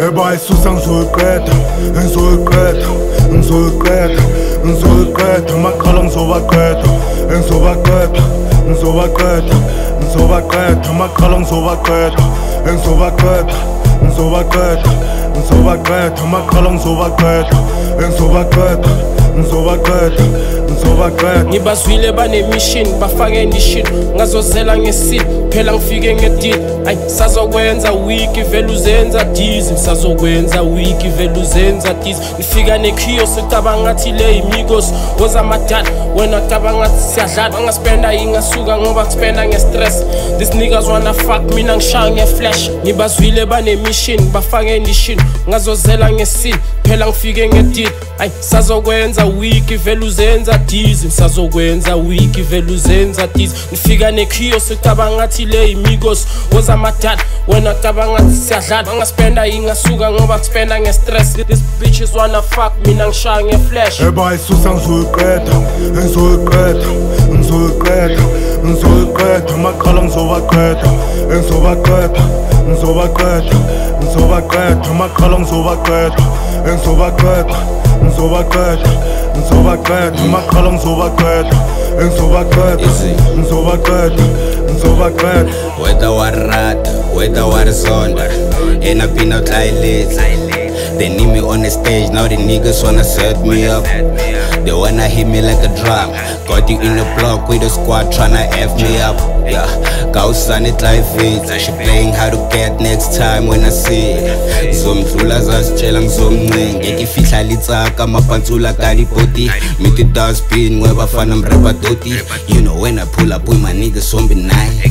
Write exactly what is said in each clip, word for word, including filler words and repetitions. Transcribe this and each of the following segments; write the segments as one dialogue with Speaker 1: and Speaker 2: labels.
Speaker 1: Eba isusa ngizoyiqeda, ngizoyiqeda, ngizoyiqeda, ngizoyiqeda, amaqhala ngizobaqeda, ngizobaqeda, ngizobaqeda, ngizobaqeda, amaqhala ngizobaqeda, ngizobaqeda, ngizobaqeda, ngizobaqeda, amaqhala ngizobaqeda, ngizobaqeda, ngizobaqeda, ngizobaqeda.
Speaker 2: Ngibazwile banemission bafake endishini ngazozela ngesini phela ngifike ngedili ay sazokwenza wiki vele uzenza dizi sazokwenza wiki vele uzenza dizi ngifika nekhiyo sicabanga ngathi le imigos woza madala wena cabanga ngathi siyadlala angaspenda ingasuka ngoba kuspenda ngestress this niggas wanna fuck mina ngishaya ngeflash ngibazwile banemission bafake endishini ngazozela ngesini phela ngifike ngedili ay sazokwenza wiki vele uzenza dizi sazokwenza wiki vele uzenza dizi ngifika nekhiyo sicabanga ngathi le imigos woza madala wena cabanga ngathi siyadlala angaspenda ingasuka ngoba kuspenda ngestress this bitches wanna fuck mina ngishaya ngeflash.
Speaker 1: Eba isusa ngizoyiqeda, ngizoyiqeda, ngizoyiqeda, ngizoyiqeda, amaqhala ngizobaqeda, ngizobaqeda, ngizobaqeda, ngizobaqeda, amaqhala ngizobaqeda, ngizobaqeda, ngizobaqeda, ngizobaqeda, amaqhala ngizobaqeda, ngizobaqeda, ngizobaqeda, ngizobaqeda.
Speaker 3: Whether warrata, whether warzonda, and I've been out like lately. They need me on the stage, now the niggas wanna set me up. They wanna hit me like a drum. Got you in the block with the squad tryna F me up. Yeah, Gausan it like it. She playing how to get next time when I see it. Zomdlula zasitshela ngizomncenga ngekifihla litsaka amapantsula kalipoti. Meet the dustbin webafana mreba doti. You know when I pull up with my niggas sombe nice.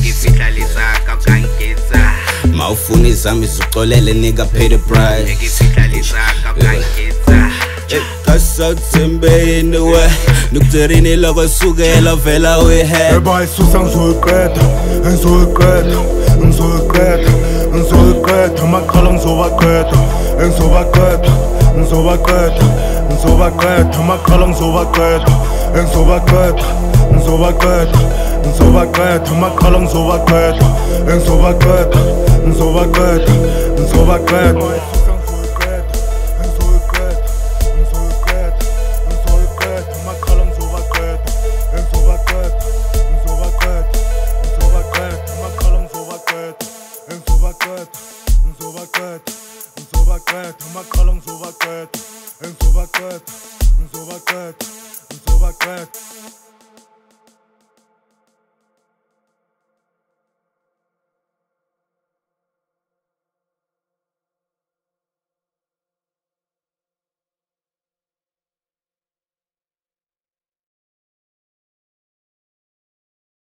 Speaker 3: Mawufuna zami ziqolele nigga pay the price. Kasawuthembeni we nikutherini loko sukela vela uyihead.
Speaker 1: Eba isusa ngizoyiqeda, ngizoyiqeda, ngizoyiqeda, ngizoyiqeda, amaqhala ngizobaqeda, ngizobaqeda, ngizobaqeda, ngizobaqeda, amaqhala ngizobaqeda, ngizobaqeda, ngizobaqeda, ngizobaqeda, amaqhala ngizobaqeda, ngizobaqeda, ngizobaqeda, ngizobaqeda. Amaqhala ngizobaqeda, ngizobaqeda, ngizobaqeda, ngizobaqeda.